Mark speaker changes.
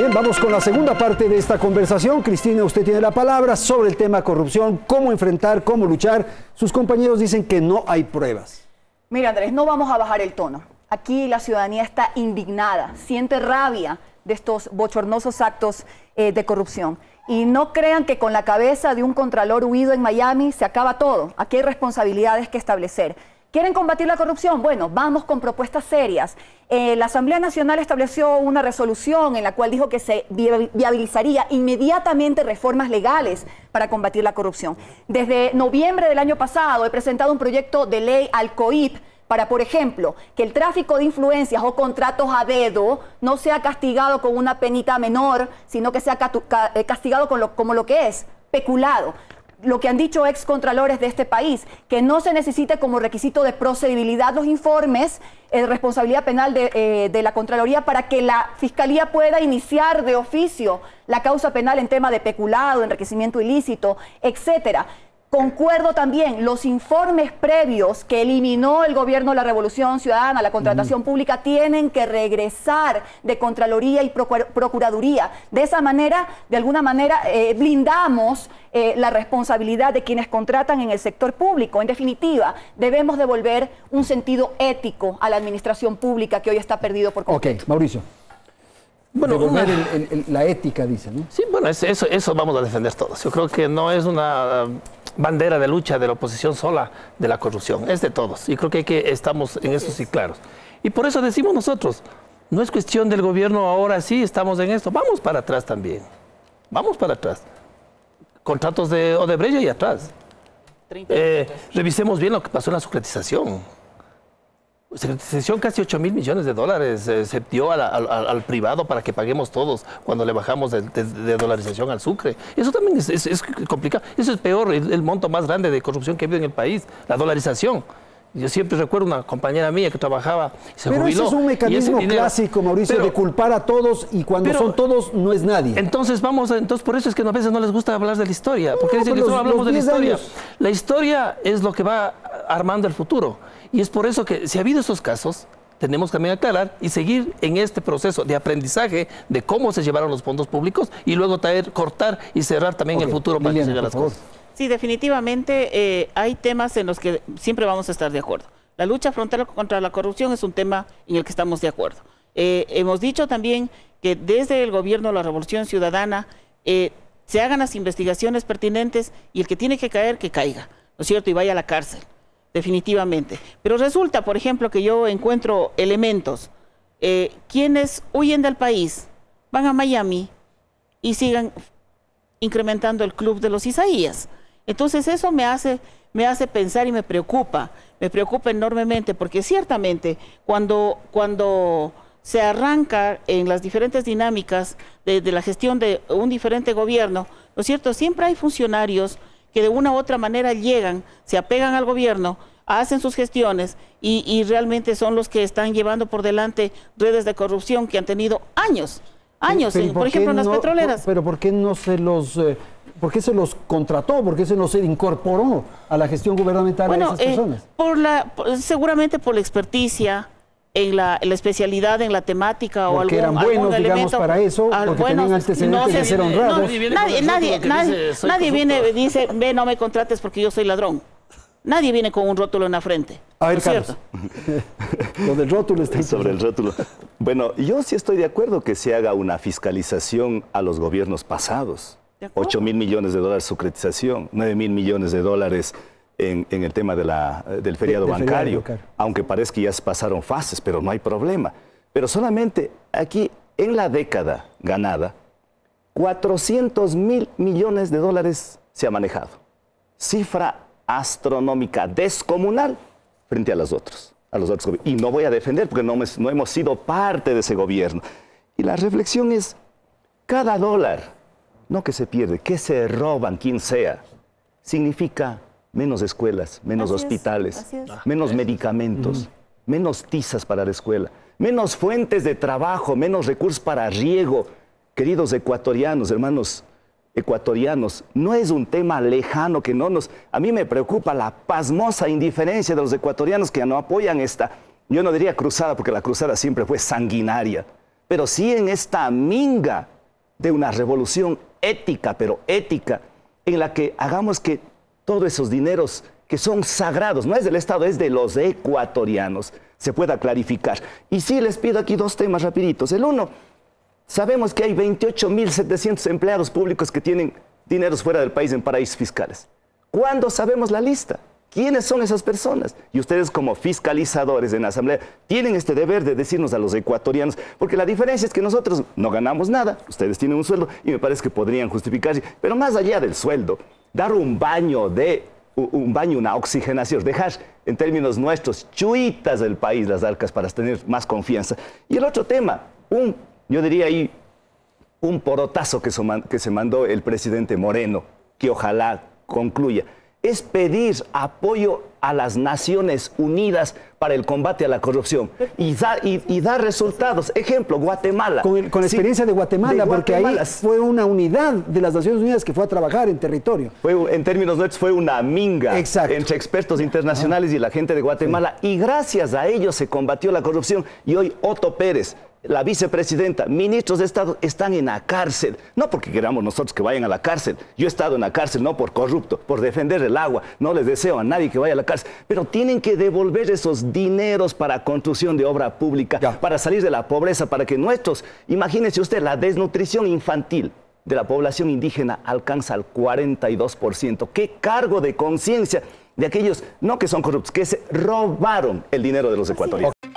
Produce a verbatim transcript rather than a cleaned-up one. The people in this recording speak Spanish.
Speaker 1: Bien, vamos con la segunda parte de esta conversación. Cristina, usted tiene la palabra sobre el tema corrupción, cómo enfrentar, cómo luchar. Sus compañeros dicen que no hay pruebas.
Speaker 2: Mira, Andrés, no vamos a bajar el tono. Aquí la ciudadanía está indignada, siente rabia de estos bochornosos actos eh, de corrupción. Y no crean que con la cabeza de un contralor huido en Miami se acaba todo. Aquí hay responsabilidades que establecer. ¿Quieren combatir la corrupción? Bueno, vamos con propuestas serias. Eh, la Asamblea Nacional estableció una resolución en la cual dijo que se viabilizaría inmediatamente reformas legales para combatir la corrupción. Desde noviembre del año pasado he presentado un proyecto de ley al COIP para, por ejemplo, que el tráfico de influencias o contratos a dedo no sea castigado con una penita menor, sino que sea castigado con lo, como lo que es, peculado. Lo que han dicho excontralores de este país, que no se necesite como requisito de procedibilidad los informes de eh, responsabilidad penal de, eh, de la Contraloría para que la Fiscalía pueda iniciar de oficio la causa penal en tema de peculado, enriquecimiento ilícito, etcétera. Concuerdo también, los informes previos que eliminó el gobierno de la Revolución Ciudadana, la contratación mm. pública, tienen que regresar de Contraloría y Procuraduría. De esa manera, de alguna manera, eh, blindamos eh, la responsabilidad de quienes contratan en el sector público. En definitiva, debemos devolver un sentido ético a la administración pública que hoy está perdido por completo.
Speaker 1: Ok, Mauricio. Bueno, devolver una... el, el, la ética, dice, ¿no?
Speaker 3: Sí, bueno, eso, eso vamos a defender todos. Yo creo que no es una bandera de lucha de la oposición sola de la corrupción, es de todos. Y creo que, hay que estamos en eso sí claros. Y por eso decimos nosotros, no es cuestión del gobierno ahora sí, estamos en esto. Vamos para atrás también. Vamos para atrás. Contratos de Odebrecht y atrás. Eh, revisemos bien lo que pasó en la securitización. Securitización casi ocho mil millones de dólares eh, se dio al, al, al privado para que paguemos todos cuando le bajamos de, de, de dolarización al sucre. Eso también es, es, es complicado. Eso es peor, el, el monto más grande de corrupción que ha habido en el país, la dolarización. Yo siempre recuerdo una compañera mía que trabajaba y se
Speaker 1: pero
Speaker 3: jubiló.
Speaker 1: Pero ese es un mecanismo
Speaker 3: dinero,
Speaker 1: clásico, Mauricio, pero, de culpar a todos y cuando pero, son todos no es nadie.
Speaker 3: Entonces vamos, a, entonces por eso es que a veces no les gusta hablar de la historia, porque no, dicen que solo hablamos de la historia. Años. La historia es lo que va armando el futuro. Y es por eso que si ha habido esos casos, tenemos que también aclarar y seguir en este proceso de aprendizaje de cómo se llevaron los fondos públicos y luego traer, cortar y cerrar también okay. el futuro para Liliana, que se las cosas.
Speaker 4: Sí, definitivamente eh, hay temas en los que siempre vamos a estar de acuerdo. La lucha frontal contra la corrupción es un tema en el que estamos de acuerdo. Eh, hemos dicho también que desde el gobierno de la Revolución Ciudadana eh, se hagan las investigaciones pertinentes y el que tiene que caer, que caiga, ¿no es cierto? Y vaya a la cárcel. Definitivamente. Pero resulta, por ejemplo, que yo encuentro elementos, eh, quienes huyen del país, van a Miami y sigan incrementando el club de los Isaías. Entonces eso me hace, me hace pensar y me preocupa, me preocupa enormemente, porque ciertamente cuando, cuando se arranca en las diferentes dinámicas de, de la gestión de un diferente gobierno, ¿no es cierto? Siempre hay funcionarios que de una u otra manera llegan, se apegan al gobierno, hacen sus gestiones y, y realmente son los que están llevando por delante redes de corrupción que han tenido años, años,
Speaker 1: pero,
Speaker 4: en,
Speaker 1: por,
Speaker 4: por ejemplo en las
Speaker 1: no,
Speaker 4: petroleras.
Speaker 1: Pero ¿por qué no se los, eh, por qué se los contrató? ¿Por qué se los incorporó a la gestión gubernamental
Speaker 4: bueno,
Speaker 1: a esas personas?
Speaker 4: Eh, por la, por, seguramente por la experticia, en la, en la especialidad, en la temática o
Speaker 1: porque
Speaker 4: algún,
Speaker 1: eran buenos,
Speaker 4: algún
Speaker 1: digamos,
Speaker 4: elemento,
Speaker 1: para eso,
Speaker 4: al,
Speaker 1: porque
Speaker 4: bueno,
Speaker 1: tenían antecedentes
Speaker 4: no
Speaker 1: de ser honrados.
Speaker 4: No, nadie, nadie, nadie,
Speaker 3: dice,
Speaker 4: nadie viene y dice, ve, no me contrates porque yo soy ladrón. Nadie viene con un rótulo en la frente.
Speaker 1: A ver,
Speaker 4: ¿no es
Speaker 1: Carlos, lo del rótulo está
Speaker 5: sobre el rótulo. Bueno, yo sí estoy de acuerdo que se haga una fiscalización a los gobiernos pasados. ocho mil millones de dólares securitización, nueve mil millones de dólares en, en el tema de la, del feriado de, de bancario, feriado, aunque parece que ya se pasaron fases, pero no hay problema. Pero solamente aquí, en la década ganada, cuatrocientos mil millones de dólares se ha manejado. Cifra astronómica, descomunal, frente a los otros, a los otros gobiernos. Y no voy a defender porque no, me, no hemos sido parte de ese gobierno. Y la reflexión es, cada dólar, no que se pierde, que se roban, quien sea, significa menos escuelas, menos así hospitales, es, es. menos medicamentos, uh-huh. menos tizas para la escuela, menos fuentes de trabajo, menos recursos para riego. Queridos ecuatorianos, hermanos ecuatorianos, no es un tema lejano que no nos... A mí me preocupa la pasmosa indiferencia de los ecuatorianos que no apoyan esta, yo no diría cruzada, porque la cruzada siempre fue sanguinaria, pero sí en esta minga de una revolución ética, pero ética, en la que hagamos que todos esos dineros que son sagrados, no es del Estado, es de los ecuatorianos, se pueda clarificar. Y sí les pido aquí dos temas rapiditos. El uno, sabemos que hay veintiocho mil setecientos empleados públicos que tienen dineros fuera del país en paraísos fiscales. ¿Cuándo sabemos la lista? ¿Quiénes son esas personas? Y ustedes como fiscalizadores en la Asamblea tienen este deber de decirnos a los ecuatorianos, porque la diferencia es que nosotros no ganamos nada, ustedes tienen un sueldo y me parece que podrían justificarse, pero más allá del sueldo, dar un baño de, un baño, una oxigenación, dejar en términos nuestros chuitas del país las arcas para tener más confianza. Y el otro tema, un, yo diría ahí, un porotazo que, que se mandó el presidente Moreno, que ojalá concluya, es pedir apoyo a las Naciones Unidas para el combate a la corrupción y dar, y, y dar resultados. Ejemplo, Guatemala.
Speaker 1: Con, el, con la experiencia sí, de, Guatemala, de porque Guatemala, ahí fue una unidad de las Naciones Unidas que fue a trabajar en territorio.
Speaker 5: Fue, en términos nuestros, fue una minga.
Speaker 1: Exacto.
Speaker 5: Entre expertos internacionales ah. y la gente de Guatemala. Sí. Y gracias a ellos se combatió la corrupción. Y hoy Otto Pérez, la vicepresidenta, ministros de Estado están en la cárcel. No porque queramos nosotros que vayan a la cárcel. Yo he estado en la cárcel no por corrupto, por defender el agua. No les deseo a nadie que vaya a la cárcel. Pero tienen que devolver esos dineros para construcción de obra pública, ya. para salir de la pobreza, para que nuestros... Imagínese usted, la desnutrición infantil de la población indígena alcanza al cuarenta y dos por ciento. ¡Qué cargo de conciencia de aquellos, no que son corruptos, que se robaron el dinero de los ecuatorianos!